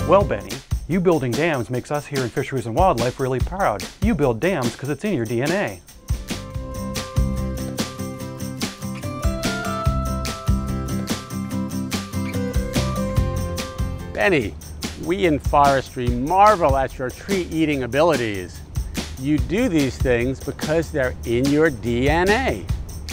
Well, Benny, you building dams makes us here in Fisheries and Wildlife really proud. You build dams because it's in your DNA. Benny, we in forestry marvel at your tree-eating abilities. You do these things because they're in your DNA.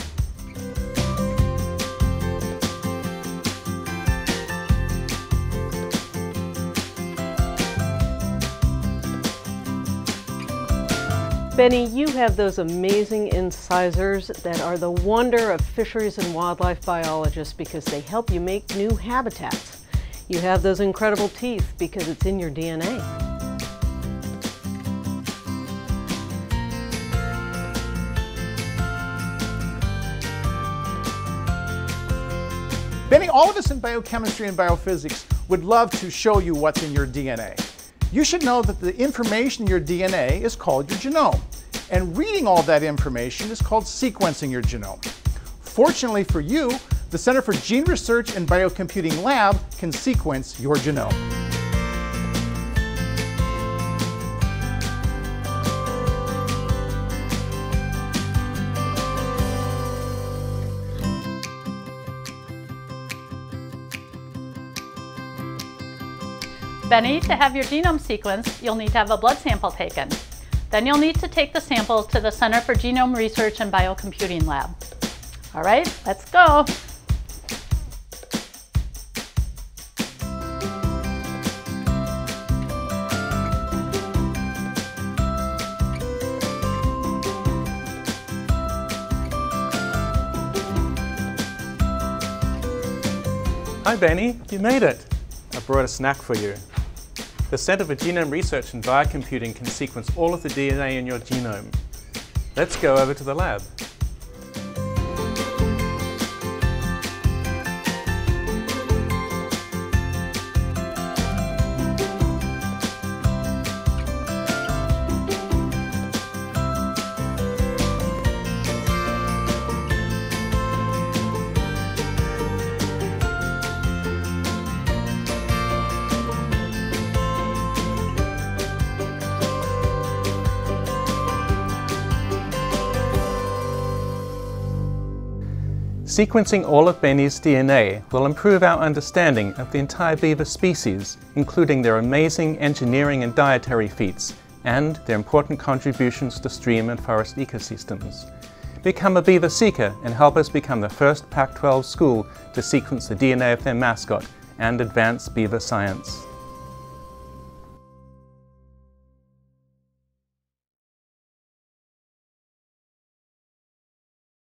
Benny, you have those amazing incisors that are the wonder of fisheries and wildlife biologists because they help you make new habitats. You have those incredible teeth because it's in your DNA. Benny, all of us in biochemistry and biophysics would love to show you what's in your DNA. You should know that the information in your DNA is called your genome, and reading all that information is called sequencing your genome. Fortunately for you, the Center for Gene Research and Biocomputing Lab can sequence your genome. Benny, to have your genome sequenced, you'll need to have a blood sample taken. Then you'll need to take the sample to the Center for Genome Research and Biocomputing Lab. All right, let's go. Hi Benny, you made it. I brought a snack for you. The Center for Genome Research and Biocomputing can sequence all of the DNA in your genome. Let's go over to the lab. Sequencing all of Benny's DNA will improve our understanding of the entire beaver species, including their amazing engineering and dietary feats, and their important contributions to stream and forest ecosystems. Become a beaver seeker and help us become the first Pac-12 school to sequence the DNA of their mascot and advance beaver science.